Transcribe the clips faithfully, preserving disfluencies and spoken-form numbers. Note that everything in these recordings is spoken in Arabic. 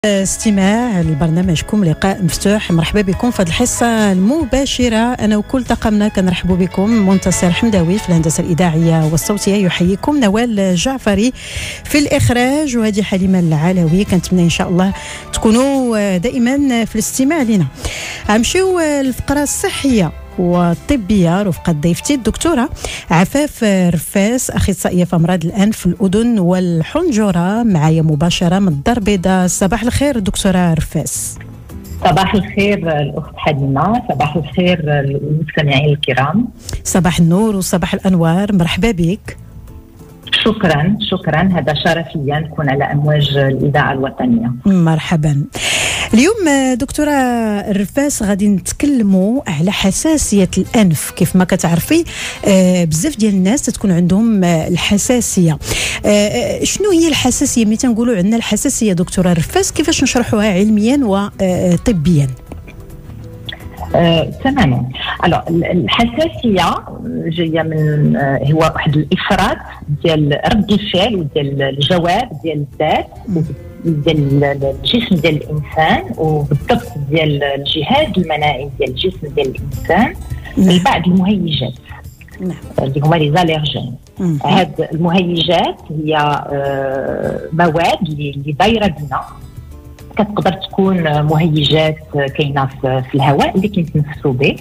استماع لبرنامجكم لقاء مفتوح. مرحبا بكم في هذه الحصة المباشرة. أنا وكل طاقمنا كنرحبوا بكم. منتصر حمداوي في الهندسة الإذاعية والصوتية يحييكم، نوال جعفري في الإخراج، وهذه حليمة العلوي. كنتمنى إن شاء الله تكونوا دائما في الاستماع لنا. غنمشيو الفقرة الصحية والطبية رفقة ضيفتي الدكتورة عفاف رفاس، أخصائية في أمراض الأنف الأذن والحنجرة، معايا مباشرة من الدار البيضاء. صباح الخير دكتورة رفاس. صباح الخير الأخت حليمة، صباح الخير المستمعين الكرام. صباح النور وصباح الأنوار، مرحبا بك. شكرا شكرا، هذا شرف لي نكون على أمواج الإذاعة الوطنية. مرحبا. اليوم دكتورة الرفاس غادي نتكلموا على حساسية الأنف. كيف ما كتعرفي آه بزاف ديال الناس تكون عندهم آه الحساسية. آه شنو هي الحساسية؟ ملي تنقولوا عندنا الحساسية دكتورة الرفاس كيفاش نشرحوها علميا وطبيا؟ آه، تماما. الحساسية جاية من آه، هو واحد الإفراط ديال رد الفعل وديال الجواب ديال الذات ديال الجسم ديال الإنسان، وبالضبط ديال الجهاز المناعي ديال الجسم ديال الإنسان لبعض المهيجات اللي هما لي زاليرجين. هاد المهيجات هي آه، مواد اللي دايرة بنا، كتقدر تكون مهيجات كاينه في الهواء اللي كنتنفسوا به.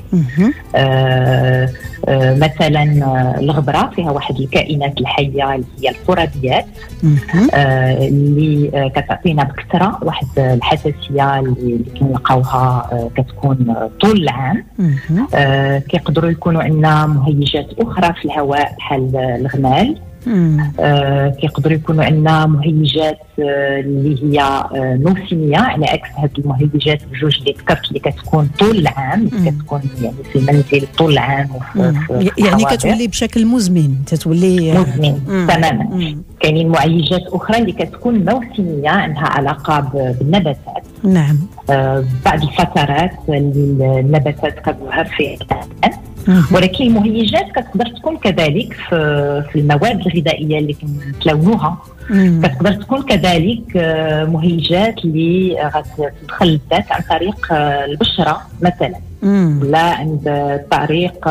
آه آه مثلا الغبره فيها واحد الكائنات الحيه اللي هي الفراديات، آه اللي كتعطينا بكثره واحد الحساسيه اللي كنلقاوها آه كتكون طول العام. آه كيقدروا يكونوا عندنا مهيجات اخرى في الهواء بحال الغمال. آه كيقدروا يكونوا عندنا مهيجات آه اللي هي آه نوسيمية، على عكس هاد المهيجات بجوج اللي ذكرت اللي كتكون طول العام، اللي كتكون يعني في المنزل طول العام وفي في يعني كتولي بشكل مزمن، تتولي مزمن تماما. كاينين معيجات اخرى اللي كتكون موسميه، عندها علاقه بالنباتات. نعم. آه بعض الفترات اللي النباتات كتظهر فيها، ولكن المهيجات كتقدر تكون كذلك في في المواد الغذائيه اللي كنتلونوها. كتقدر تكون كذلك مهيجات اللي غتدخل الذات عن طريق البشره مثلا، لا عند طريق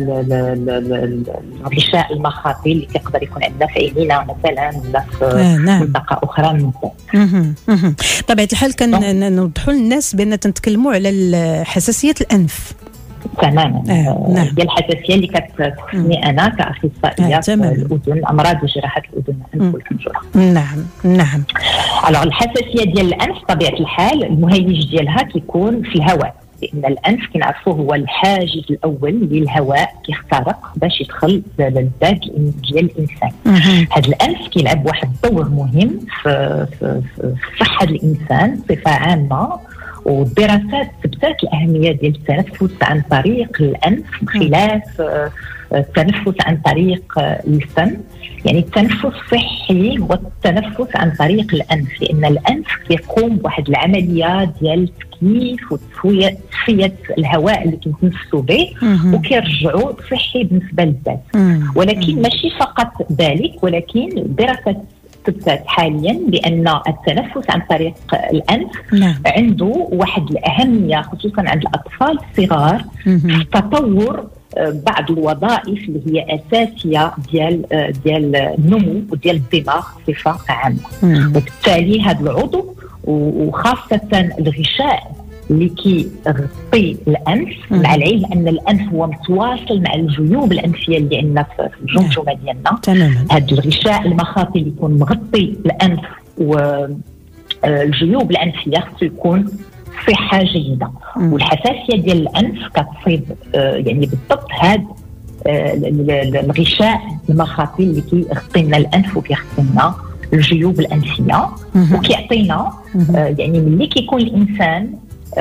الغشاء المخاطي اللي كيقدر يكون عندنا في عينينا مثلا، ولا في منطقه اخرى من الذات. طبيعه الحال كنوضحوا للناس بان تنتكلموا على حساسيه الانف. تماما. آه، نعم. هي الحساسيه اللي كتخصني انا كاخصائيه في الاذن، امراض وجراحات الاذن والانف والحنجره. نعم نعم. على الحساسيه ديال الانف طبيعه الحال المهيج ديالها كيكون في الهواء، لان الانف كنعرفوه هو الحاجز الاول للهواء كيخترق باش يدخل للذات ديال الانسان. هذا الانف كيلعب واحد الدور مهم في في في صحه الانسان بصفه عامه، والدراسات ثبتت الأهمية ديال التنفس عن طريق الأنف بخلاف التنفس عن طريق الفم. يعني التنفس الصحي هو التنفس عن طريق الأنف، لأن الأنف يقوم بواحد العملية ديال تكييف وتصفية الهواء اللي كنتنفسوا به، وكيرجعوا صحي بالنسبة للذات. ولكن ماشي فقط ذلك، ولكن الدراسات تثبت حاليا بأن التنفس عن طريق الأنف نعم. عنده واحد الأهمية خصوصا عند الأطفال الصغار في تطور بعض الوظائف اللي هي أساسية ديال ديال النمو وديال الدماغ بصفة عامة. وبالتالي هذا العضو وخاصة الغشاء اللي كيغطي الانف، مع العلم ان الانف هو متواصل مع الجيوب الانفيه اللي عندنا في الجمجمه ديالنا. هذا الغشاء المخاطي اللي يكون مغطي الانف والجيوب الانفيه خصو يكون صحه جيده. والحساسيه ديال الانف كتصيب يعني بالضبط هذا الغشاء المخاطي اللي كيغطي لنا الانف وكيغطي لنا الجيوب الانفيه، وكيعطينا يعني ملي كيكون الانسان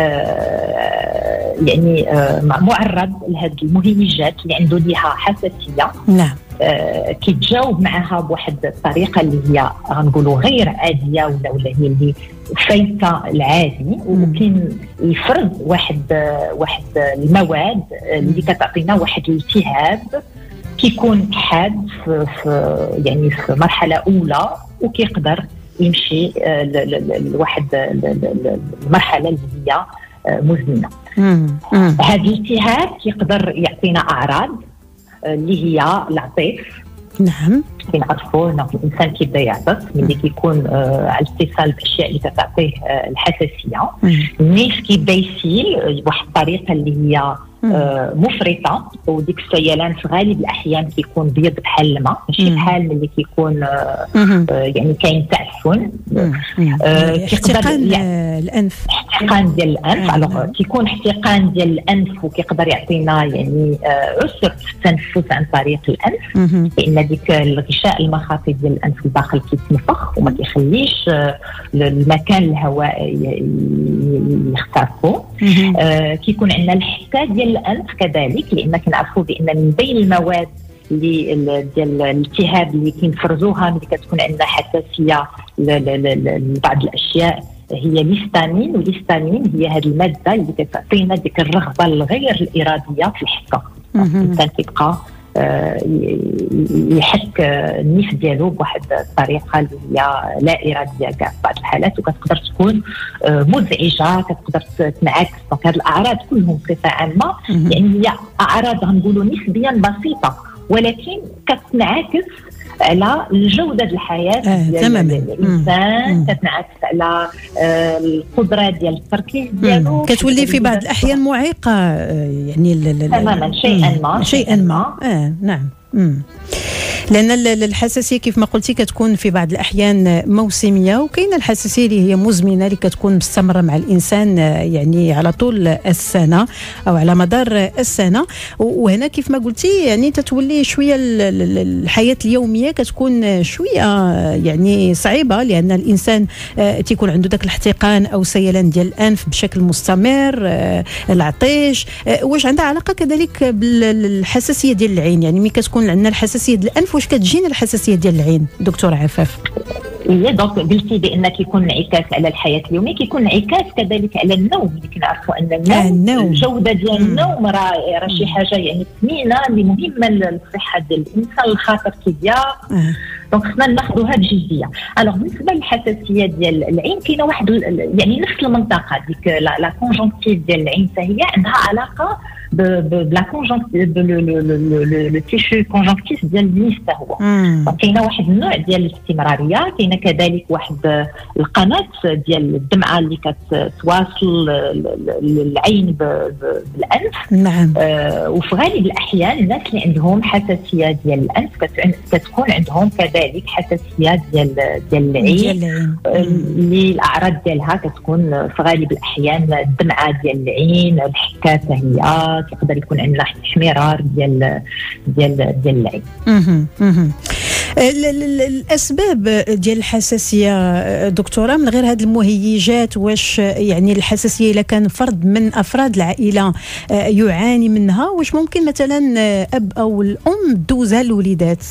آه يعني آه معرض لهذه المهيجات اللي عنده ليها حساسيه. نعم. آه كيتجاوب معها بواحد الطريقه اللي هي غنقولوا غير عاديه، ولا ولا هي اللي فايته العادي، وممكن يفرض واحد آه واحد المواد اللي كتعطينا واحد الالتهاب كيكون حاد في, في يعني في مرحله اولى، وكيقدر يمشي لواحد المرحله اللي هي مزمنه. هذا الالتهاب يقدر يعطينا اعراض اللي هي العطيف. نعم، كنعرفوا انه الانسان كيبدا يعطس ملي كيكون آه على اتصال بالاشياء اللي كتعطيه آه الحساسيه. النيف كيبدا يسيل بواحد الطريقه اللي هي آه مفرطه، وديك السيلان في غالب الاحيان كيكون بيض بحال الماء، ماشي بحال ملي كيكون آه آه يعني كاين تعفن. آه احتقان الانف، احتقان ديال الانف. الوغ كيكون احتقان ديال الانف وكيقدر يعطينا يعني آه عسر في التنفس عن طريق الانف، لان ديك الغشاء المخاطي ديال الانف الداخل كيتنفخ وما كيخليش آه المكان الهواء يخترقوا. آه كيكون عندنا الحكه ديال الانف كذلك، لان كنعرفوا بان من بين المواد اللي ديال الالتهاب اللي كينفرزوها ملي كتكون عندنا حساسيه لبعض الاشياء هي الهستامين. والهستامين هي هذه الماده اللي كتعطينا ديك الرغبه الغير الاراديه في الحكه. الانسان كيبقى يحك النيف ديالو بواحد الطريقه اللي هي لا اراديه كاع في بعض الحالات، وكتقدر تكون مزعجه، كتقدر تنعكس. دونك هذه الاعراض كلهم بصفه عامه يعني هي اعراض غنقولوا نسبيا بسيطه، ولكن كتنعكس على جودة الحياة آه، ديال الإنسان، كتنعكس على آه القدرة ديال التركيز ديالو، كتولي في بعض الأحيان معيقة يعني تماما شيئا ما شيئا ما آه نعم. مم. لأن الحساسية كيف ما قلتي كتكون في بعض الأحيان موسمية، وكاينة الحساسية اللي هي مزمنة اللي كتكون مستمرة مع الإنسان يعني على طول السنة أو على مدار السنة. وهنا كيف ما قلتي يعني تتولي شوية الحياة اليومية كتكون شوية يعني صعيبة، لأن الإنسان تيكون عنده داك الاحتقان أو سيلان ديال الأنف بشكل مستمر، العطيش. واش عندها علاقة كذلك بالحساسية ديال العين؟ يعني ملي كتكون عندنا الحساسية ديال الأنف واش كتجينا الحساسيه ديال العين دكتور عفاف؟ هي دونك قلتي بان كيكون انعكاس على الحياه اليوميه، كيكون انعكاس كذلك على النوم. اللي كنعرفوا ان النوم, آه النوم. الجوده ديال النوم راه راه شي حاجه يعني ثمينه اللي مهمه للصحه ديال الانسان، الخاطر كيضيع. آه. دونك خصنا ناخذوها بجديه. الوغ بالنسبه للحساسيه ديال العين كاينه واحد يعني نفس المنطقه ديك لا كونجونكتيف ديال العين فهي عندها علاقه بلا كونجونكتيف لو تيشو كونجونكتيف ديال النيف حتى هو. كاينه واحد النوع ديال الاستمراريه، كاينه كذلك واحد القناه ديال الدمعه اللي كتواصل العين بالانف. نعم. آه وفي غالب الاحيان الناس اللي عندهم حساسيه ديال الانف كتكون عندهم كذلك حساسيه ديال ديال العين، اللي الاعراض ديالها كتكون في غالب الاحيان الدمعه ديال العين، الحكه هي يقدر يكون عندنا احمرار ديال ديال ديال العين. اها الاسباب ديال الحساسيه دكتوره من غير هذه المهيجات، واش يعني الحساسيه اذا كان فرد من افراد العائله يعاني منها، واش ممكن مثلا اب او الام دوزها للوليدات؟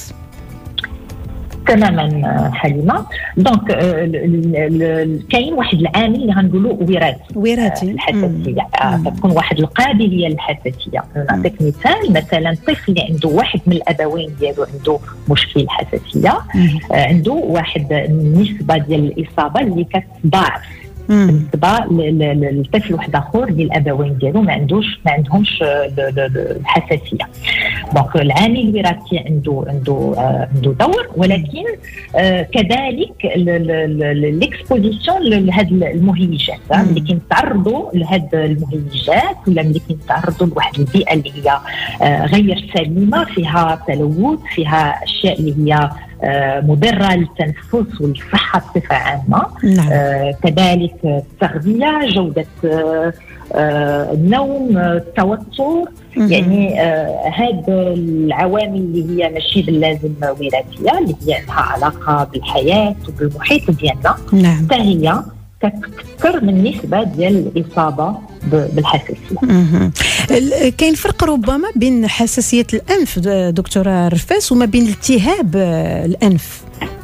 تماما حليمه. دونك كاين واحد العامل اللي غنقولوا وراثي وراثي الحساسيه. كتكون واحد القابليه للحساسيه. نعطيك مثال، مثلا طفل اللي عنده واحد من الابوين ديالو عنده مشكل حساسيه، عنده واحد النسبه ديال الاصابه اللي كتضاعف بالنسبه للطفل واحد اخر اللي الابوين ديالو ما عندوش ما عندهمش الحساسيه. دونك العامل الوراثي عنده عنده عنده دور، ولكن كذلك الاكسبوزيسيون لهاد المهيجات. ملي كنتعرضوا لهاد المهيجات ولا ملي كنتعرضوا لواحد البيئه اللي هي غير سليمه، فيها تلوث، فيها اشياء اللي هي مضرة للتنفس والصحة بصفة عامة. نعم. آه كذلك التغذية، جودة آه آه النوم، التوتر. يعني آه هاد العوامل اللي هي ماشي باللازم وراثية، اللي هي عندها علاقة بالحياة وبالمحيط ديالنا. نعم. حتى هي كتكثر من نسبة ديال الإصابة بالحساسية. كاين فرق ربما بين حساسية الأنف دكتورة رفاس وما بين التهاب الأنف؟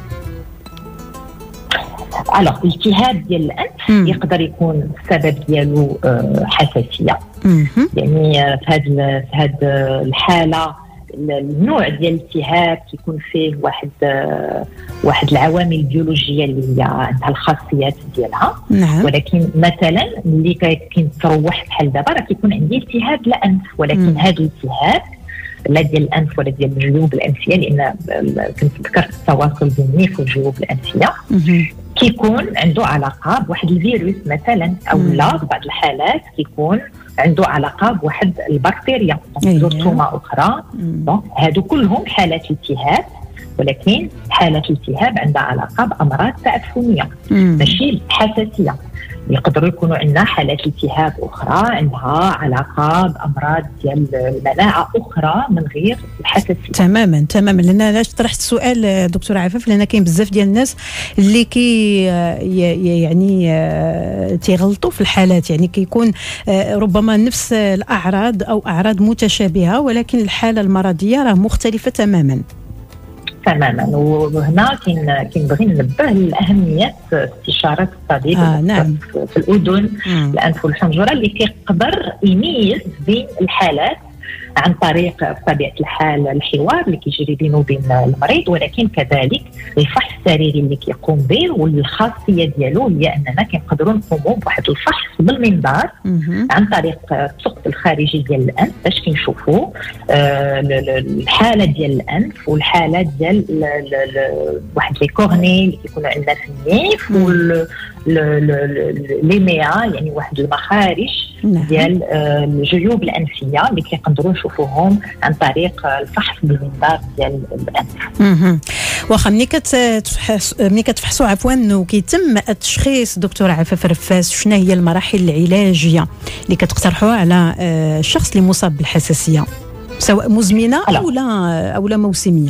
الوغ التهاب ديال الأنف مم. يقدر يكون السبب ديالو حساسية. مم. يعني في هذه في هذه الحالة النوع ديال الالتهاب كيكون فيه واحد واحد العوامل البيولوجيه اللي هي عندها الخاصيات ديالها. نعم. ولكن مثلا اللي كيتروح بحال دابا راه كيكون عندي التهاب الانف، ولكن هذا الالتهاب لا ديال الانف ولا ديال الجيوب الانفيه، لان كنت ذكرت التواصل بين النيف والجيوب الانفيه كيكون عنده علاقه بواحد الفيروس مثلا، او لا بعض الحالات كيكون عنده علاقه بواحد البكتيريا زرثومه اخرى. هادو كلهم حالات التهاب، ولكن حالات الالتهاب عندها علاقه بامراض تعفنيه ماشي حساسيه. يقدروا يكونوا عندنا حالات التهاب اخرى عندها علاقه بامراض ديال المناعه اخرى من غير الحساسيه. تماما تماما. لان علاش طرحت السؤال دكتور عفاف، لان كاين بزاف ديال الناس اللي كي يعني تيغلطوا في الحالات، يعني كيكون ربما نفس الاعراض او اعراض متشابهه، ولكن الحاله المرضيه راه مختلفه تماما. تماما. وهنا كاين كنبغي ننبه لاهميه استشاره الطبيب آه نعم. في الاذن الانف والحنجره اللي كيقدر يميز بين الحالات عن طريق بطبيعه الحال الحوار اللي كيجري بينه وبين المريض، ولكن كذلك الفحص السريري اللي كيقوم به. والخاصيه ديالو هي اننا كنقدروا نقوموا بواحد الفحص بالمنظار عن طريق الثقب الخارجي ديال الانف باش كنشوفوا آه الحاله ديال الانف والحاله ديال واحد لي كورني اللي كيكونوا عندنا في النيف وال ليميا، يعني واحد المخارج ديال الجيوب الانفيه اللي كيقدروا نشوفوهم عن طريق الفحص بالمنظار ديال الانف. واخا ملي كتفحص ملي كتفحصوا عفوا وكيتم التشخيص دكتور عفاف رفاس، شنو هي المراحل العلاجيه اللي كتقترحوها على الشخص اللي مصاب بالحساسيه سواء مزمنه او لا او لا موسميه؟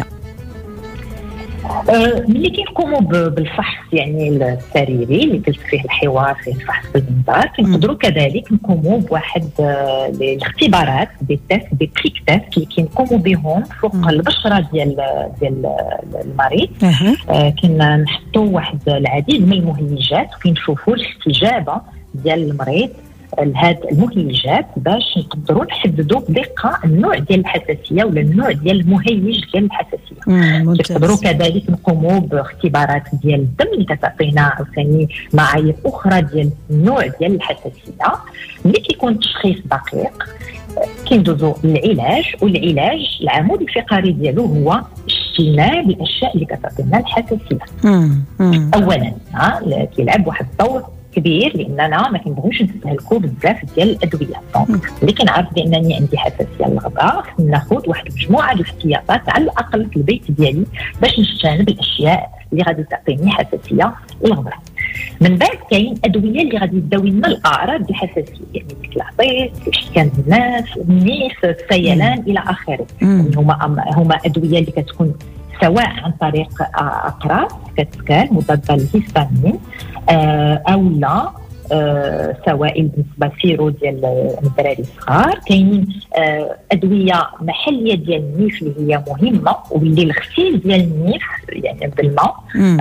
ملي كنقوموا بالفحص يعني السريري اللي قلت فيه الحوار فيه الفحص بالمنظار، كنقدروا كذلك نقوموا بواحد الاختبارات دي تيست دي بريك تيست اللي كنقوموا بهم فوق البشره ديال ديال المريض. كنا نحطوا واحد العديد من المهيجات وكنشوفوا الاستجابه ديال المريض لهاد المهيجات باش نقدروا نحددوا بدقه النوع ديال الحساسيه ولا النوع ديال المهيج ديال الحساسيه. كنقدروا كذلك نقوموا باختبارات ديال الدم اللي كتعطينا عاوتاني معايير اخرى ديال النوع ديال الحساسيه. ملي كيكون التشخيص دقيق كندوزوا للعلاج، والعلاج العمود الفقري ديالو هو اجتناب الاشياء اللي كتعطينا الحساسيه. اولا ها كيلعب واحد الدور كبير، لاننا ما كنبغيوش نستهلكوا بزاف ديال الادويه. دونك اللي كنعرف بانني عندي حساسيه للغذاء ناخذ واحد مجموعه ديال الاحتياطات على الاقل في البيت ديالي باش نجتنب الاشياء اللي غادي تعطيني حساسيه للغذاء. من بعد كاين ادويه اللي غادي تداوي لنا الاعراض الحساسيه، يعني مثل العطيس، احتكان الناس، النيف، السيلان الى اخره. يعني هما هما ادويه اللي كتكون سواء عن طريق اقراص كتسكال مضاده للهستامين او لا آه سوائل بالنسبه سيرو ديال الدراري الصغار. كاينين آه ادويه محليه ديال النيف اللي هي مهمه، واللي الغسيل ديال النيف يعني بالماء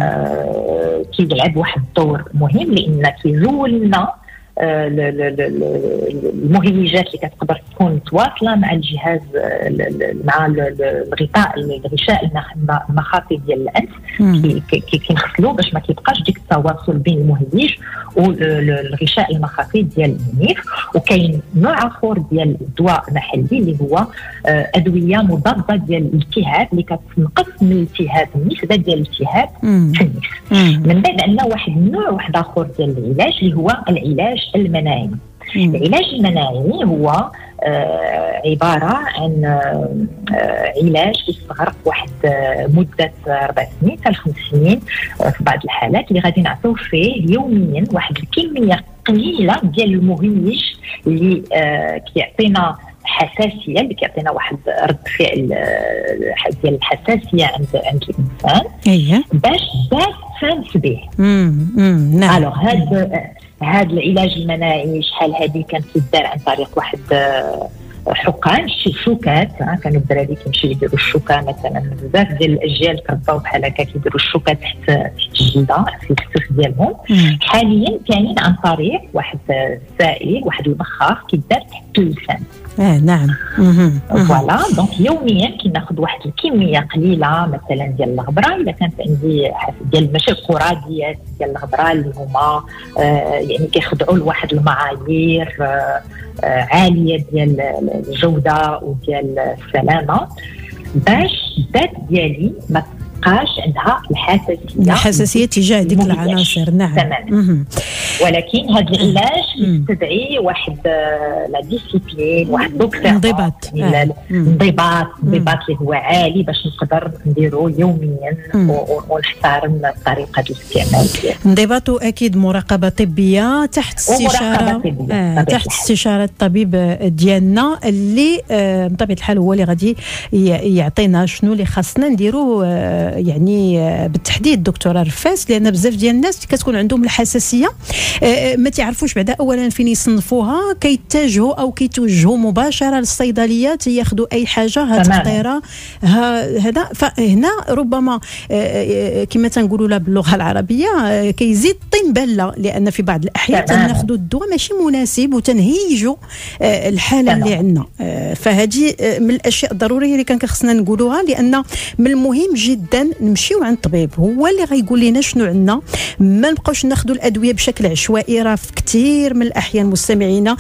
آه كيلعب واحد الدور مهم، لان كيزول لنا آه المهيجات اللي كتقدر تكون متواصله مع الجهاز مع الغطاء الغشاء المخاطي ديال الانف، كينغسلوا باش ما كيبقاش ديك التواصل بين المهيج والغشاء المخاطي ديال النيف. وكاين نوع اخر ديال الدواء محلي اللي هو ادويه مضاده ديال الالتهاب اللي كتنقص من الالتهاب النسبه ديال الالتهاب في النيف. من بعد عندنا واحد النوع واحد اخر ديال العلاج اللي هو العلاج المناعي. العلاج المناعي هو آه عبارة عن آه علاج يستغرق واحد آه مدة أربع سنين حتى خمس سنين آه في بعض الحالات، اللي غادي نعطيو فيه يوميا واحد الكمية قليلة ديال المهيج اللي آه كيعطينا حساسيه، اللي كيعطينا واحد رد فعل ديال الحساسيه عند عند الانسان. اييه باش باش تنفس به. امم نعم. الوغ هذا هذا العلاج المناعي شحال هذه كان كيدار عن طريق واحد حقن شي شوكات. كانوا الدراري كيمشيو يديروا الشوكه مثلا، بزاف ديال الاجيال ترباو بحال هكا كيديروا الشوكه تحت الجلده في الكتف ديالهم. حاليا كاينين عن طريق واحد السائل واحد البخاخ كيدار تحت اللسان. اه نعم. فوالا دونك يوميا كي ناخذ واحد الكميه قليله مثلا ديال الغبره، الا كانت عندي ديال ماشي القراديات ديال الغبره اللي هما آه يعني كيخضعوا لواحد المعايير آه آه عاليه ديال الجوده وديال السلامه، باش الذات ديالي ما تبقاش عندها الحساسيه الحساسيه تجاه ديك العناصر. نعم تماما. ولكن هذا العلاج يستدعي واحد لا ديسيبلين، واحد انضباط انضباط انضباط اللي هو عالي باش نقدر نديرو يوميا ونحترم طريقه الاستعمال ديالو. انضباط واكيد مراقبه طبيه تحت استشاره آه تحت استشاره الطبيب ديالنا اللي آه بطبيعه الحال هو اللي غادي يعطينا شنو اللي خاصنا نديرو آه يعني آه بالتحديد دكتوره رفاس، لان بزاف ديال الناس كتكون عندهم الحساسيه آه ما تعرفوش بعدا اولا فين يصنفوها، كيتجهوا او كيتوجهوا مباشره للصيدليات ياخذوا اي حاجه ها تقطيره هذا. فهنا ربما آه كما تنقولوا لها باللغه العربيه آه كيزيد طين بله، لان في بعض الاحيان تناخذوا الدواء ماشي مناسب وتنهيجوا آه الحاله اللي عندنا. آه فهذه آه من الاشياء الضروريه اللي كان خصنا نقولوها، لان من المهم جدا نمشيو عند الطبيب هو اللي غيقول لنا شنو عندنا، ما نبقاوش ناخذوا الادويه بشكل عشوائي. راه في كثير من الاحيان مستمعينا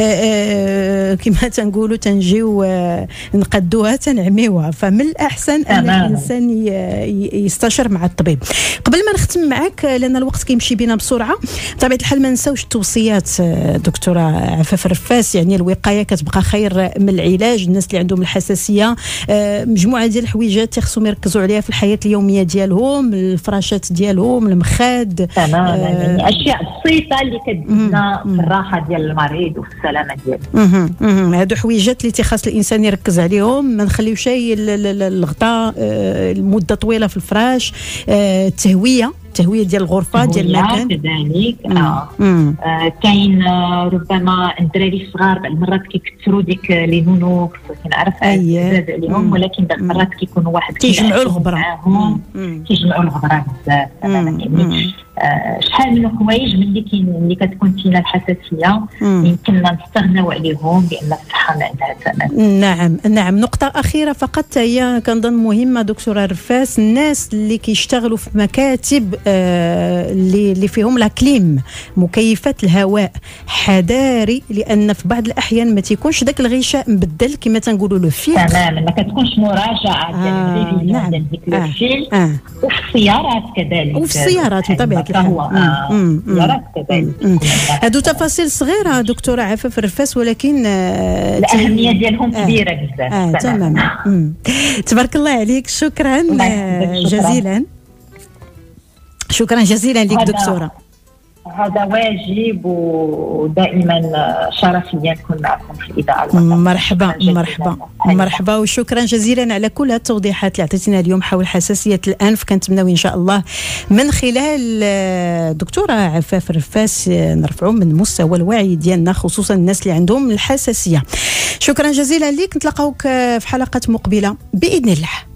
كما تنقولوا تنجيو نقدوها تنعميوها، فمن الاحسن ان الانسان يستشر مع الطبيب. قبل ما نختم معك لان الوقت كيمشي بنا بسرعه، بطبيعه الحال ما نساوش التوصيات دكتوره عفاف رفاس، يعني الوقايه كتبقى خير من العلاج. الناس اللي عندهم الحساسيه مجموعه ديال الحويجات تيخصهم يركزوا عليها في الحياه اليوميه ديالهم، الفراشات ديالهم، المخاد، تماما يعني اشياء بسيطه اللي كتزيدنا في الراحه ديال المريض وفي السلامه ديالو. هادو حويجات اللي تيخاص الانسان يركز عليهم، ما نخليوش الغطاء المده طويله في الفراش، التهويه التهويه ديال الغرفه ديال المكان كذلك. اه, آه كاين آه ربما الدراري الصغار بعض المرات كيكثروا ديك لي نونوكس كنعرف بزاف عليهم، ولكن بعض المرات كيكونوا واحد كيجمعوا الغبره كيجمعوا الغبره بزاف يعني آه شحال من الحوايج ملي كاين اللي كتكون فينا الحساسيه يمكننا نستغناو عليهم لان الصحه ما عندها ثمن. نعم نعم. نقطه اخيره فقط هي كنظن مهمه دكتوره رفاس، الناس اللي كيشتغلوا في مكاتب آه اللي اللي فيهم لا كليم مكيفات الهواء حذاري، لان في بعض الاحيان ما تيكونش داك الغشاء مبدل كما تنقولوا له فيلتر تماما، ما كتكونش مراجعه ديال الريفيزيون ديال ديك الفيل. وفي السيارات كذلك، وفي السيارات بطبيعه الحال السيارات كذلك. هادو تفاصيل صغيره دكتوره عفاف رفاس، ولكن آه الاهميه ديالهم آه كبيره بزاف. آه تماما. تبارك الله عليك. شكرا جزيلا. شكرا جزيلا لك دكتوره. هذا واجب ودائما شرف لي نكون معكم في الإذاعة. مرحبا مرحبا مرحبا وشكرا جزيلا على كل التوضيحات اللي عطيتينا اليوم حول حساسية الأنف. كنتمناو إن شاء الله من خلال دكتورة عفاف رفاس نرفعوا من مستوى الوعي ديالنا خصوصا الناس اللي عندهم الحساسية. شكرا جزيلا لك، نتلاقاوك في حلقة مقبلة بإذن الله.